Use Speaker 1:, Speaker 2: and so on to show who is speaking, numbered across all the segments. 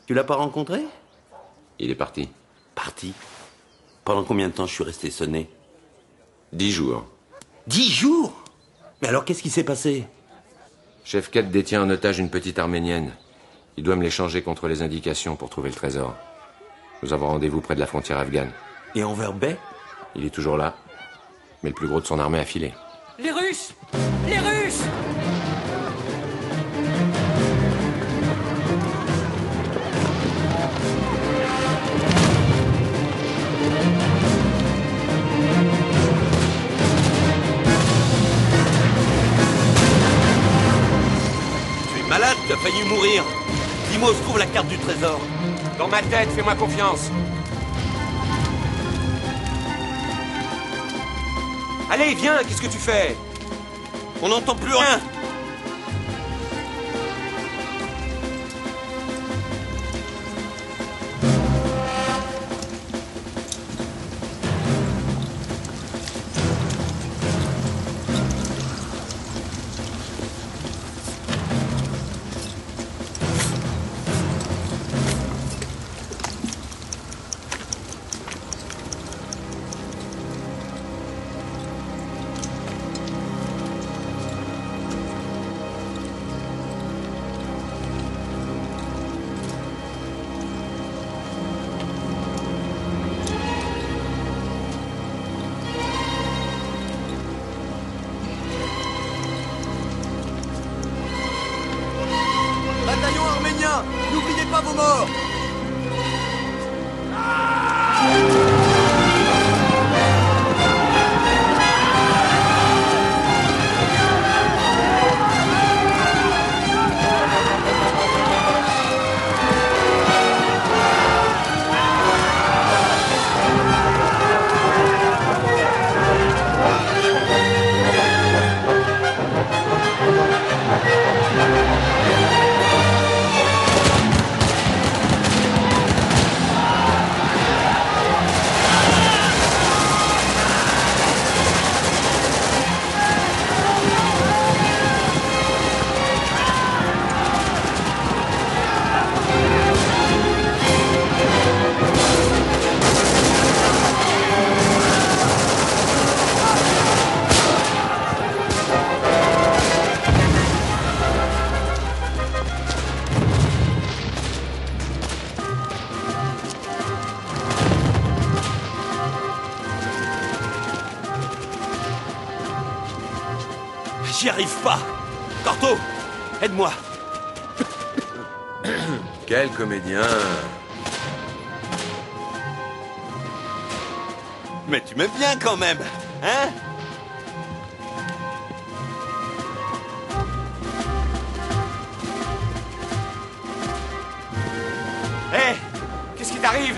Speaker 1: Tu l'as pas rencontré?
Speaker 2: Il est parti.
Speaker 1: Parti? Pendant combien de temps je suis resté sonné?
Speaker 2: 10 jours.
Speaker 1: 10 jours? Mais alors qu'est-ce qui s'est passé?
Speaker 2: Chef Kett détient en otage une petite arménienne. Il doit me l'échanger contre les indications pour trouver le trésor. Nous avons rendez-vous près de la frontière afghane.
Speaker 1: Et Enver Bey?
Speaker 2: Il est toujours là, mais le plus gros de son armée a filé.
Speaker 3: Les Russes! Les Russes!
Speaker 1: Tu es malade, tu as failli mourir. Dis-moi où se trouve la carte du trésor.
Speaker 2: Dans ma tête, fais-moi confiance. Allez, viens, qu'est-ce que tu fais?
Speaker 1: On n'entend plus rien.
Speaker 4: Bataillon arménien, n'oubliez pas vos morts.
Speaker 1: J'y arrive pas. Corto, aide-moi.
Speaker 2: Quel comédien.
Speaker 1: Mais tu m'aimes bien quand même, hein?
Speaker 2: Hé, qu'est-ce qui t'arrive?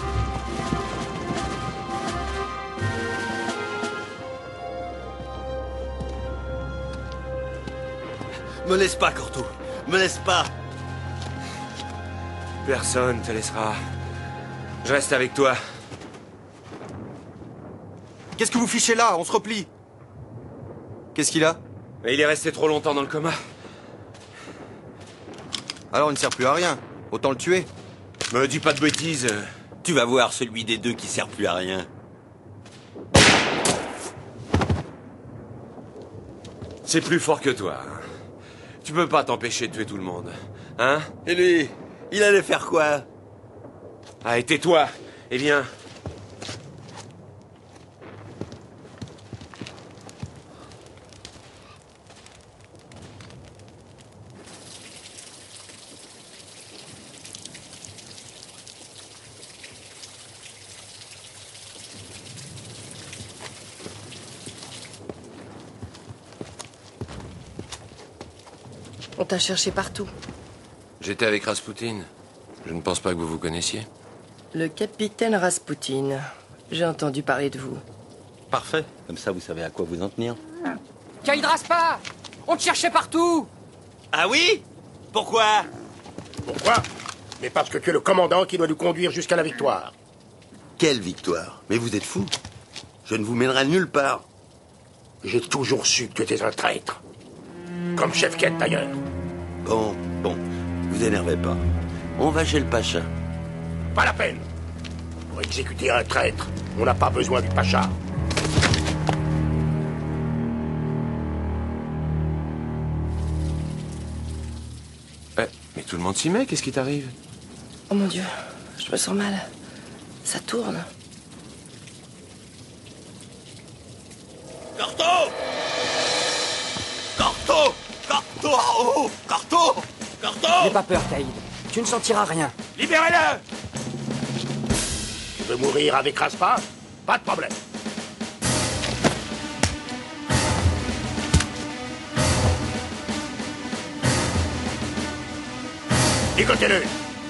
Speaker 1: Me laisse pas, Corto. Me laisse pas.
Speaker 2: Personne te laissera. Je reste avec toi.
Speaker 4: Qu'est-ce que vous fichez là? On se replie. Qu'est-ce qu'il a?
Speaker 2: Mais il est resté trop longtemps dans le coma.
Speaker 4: Alors il ne sert plus à rien. Autant le tuer.
Speaker 2: Me dis pas de bêtises.
Speaker 1: Tu vas voir celui des deux qui sert plus à rien.
Speaker 2: C'est plus fort que toi. Tu peux pas t'empêcher de tuer tout le monde. Hein?
Speaker 1: Et lui, il allait faire quoi?
Speaker 2: Allez, tais-toi et viens.
Speaker 5: On t'a cherché partout.
Speaker 2: J'étais avec Rasputin. Je ne pense pas que vous vous connaissiez.
Speaker 5: Le capitaine Rasputin. J'ai entendu parler de vous.
Speaker 1: Parfait. Comme ça, vous savez à quoi vous en tenir.
Speaker 3: Kaïdras pas! On te cherchait partout!
Speaker 1: Ah oui? Pourquoi?
Speaker 6: Pourquoi? Mais parce que tu es le commandant qui doit nous conduire jusqu'à la victoire.
Speaker 1: Quelle victoire? Mais vous êtes fou. Je ne vous mènerai nulle part.
Speaker 6: J'ai toujours su que tu étais un traître. Comme chef Kett, d'ailleurs.
Speaker 1: Bon, vous énervez pas.
Speaker 7: On va chez le Pacha.
Speaker 6: Pas la peine. Pour exécuter un traître, on n'a pas besoin du Pacha.
Speaker 2: Mais tout le monde s'y met, qu'est-ce qui t'arrive?
Speaker 5: Oh mon Dieu, je me sens mal. Ça tourne.
Speaker 1: Corto! Corto! Corto! Oh! Corto! Corto!
Speaker 3: N'aie pas peur, Caïd. Tu ne sentiras rien.
Speaker 1: Libérez-le!
Speaker 6: Tu veux mourir avec Raspa? Pas de problème. Égotez-le!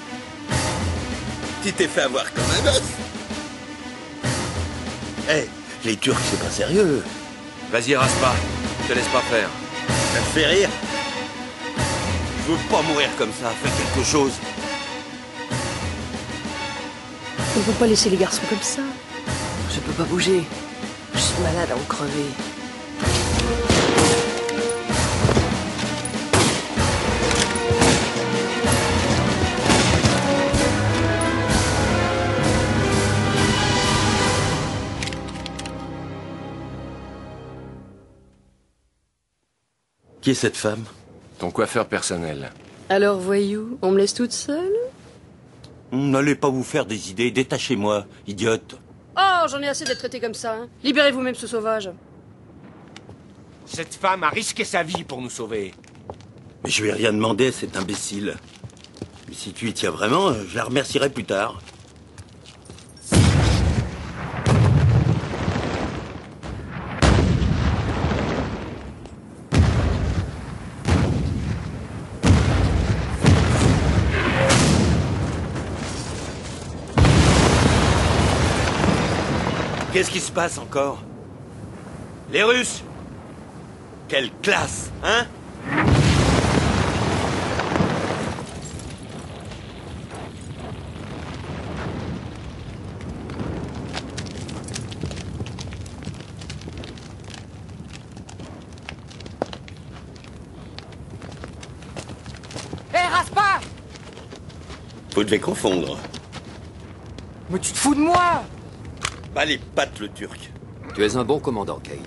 Speaker 7: Tu t'es fait avoir comme un gosse. Eh, les Turcs, c'est pas sérieux.
Speaker 2: Vas-y, Raspa, te laisse pas faire.
Speaker 7: Ça te fait rire?
Speaker 1: Je veux pas mourir comme ça, fais quelque chose.
Speaker 8: On ne peut pas laisser les garçons comme ça.
Speaker 5: Je peux pas bouger. Je suis malade à en crever.
Speaker 7: Qui est cette femme?
Speaker 2: Ton coiffeur personnel.
Speaker 8: Alors, voyou, on me laisse toute seule?
Speaker 1: N'allez pas vous faire des idées, détachez-moi, idiote.
Speaker 8: Oh, j'en ai assez d'être traité comme ça. Hein. Libérez vous-même ce sauvage.
Speaker 6: Cette femme a risqué sa vie pour nous sauver.
Speaker 7: Mais je lui ai rien demandé à cet imbécile. Mais si tu y tiens vraiment, je la remercierai plus tard.
Speaker 1: Qu'est-ce qui se passe encore? Les Russes? Quelle classe, hein?
Speaker 3: Hé, Raspa!
Speaker 7: Vous devez confondre.
Speaker 3: Mais tu te fous de moi!
Speaker 7: Pas les pattes, le Turc.
Speaker 9: Tu es un bon commandant, Caïd.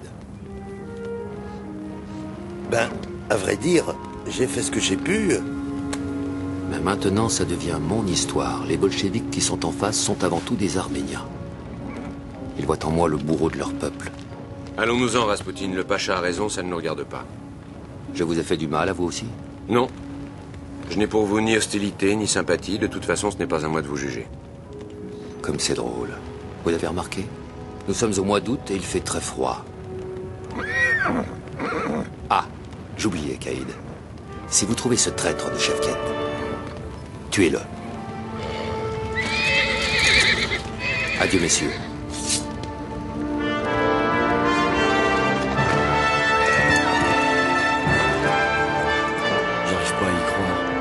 Speaker 7: Ben, à vrai dire, j'ai fait ce que j'ai pu.
Speaker 9: Mais maintenant, ça devient mon histoire. Les bolcheviks qui sont en face sont avant tout des Arméniens. Ils voient en moi le bourreau de leur peuple.
Speaker 2: Allons-nous-en, Rasputin. Le Pacha a raison, ça ne nous regarde pas.
Speaker 9: Je vous ai fait du mal, à vous aussi?
Speaker 2: Non. Je n'ai pour vous ni hostilité, ni sympathie. De toute façon, ce n'est pas à moi de vous juger.
Speaker 9: Comme c'est drôle. Vous avez remarqué? Nous sommes au mois d'août et il fait très froid. Ah, j'oubliais, Caïd. Si vous trouvez ce traître de Chefket, tuez-le. Adieu, messieurs.
Speaker 7: J'arrive pas à y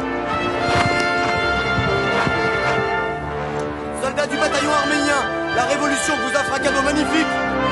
Speaker 7: croire.
Speaker 4: Soldats du bataillon arménien, la révolution vous offre un cadeau magnifique.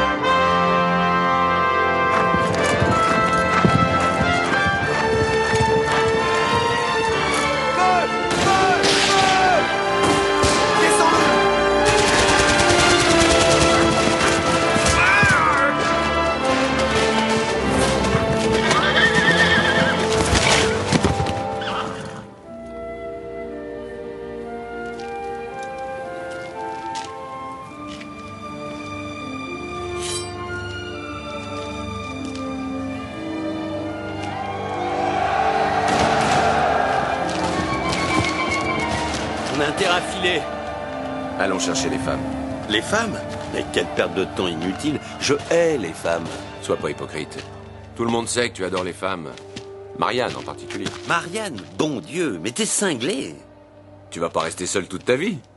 Speaker 7: On a intérêt à filer.
Speaker 2: Allons chercher les femmes.
Speaker 7: Les femmes? Mais quelle perte de temps inutile. Je hais les femmes.
Speaker 2: Sois pas hypocrite. Tout le monde sait que tu adores les femmes. Marianne en particulier.
Speaker 7: Marianne, bon Dieu, mais t'es cinglé.
Speaker 2: Tu vas pas rester seul toute ta vie.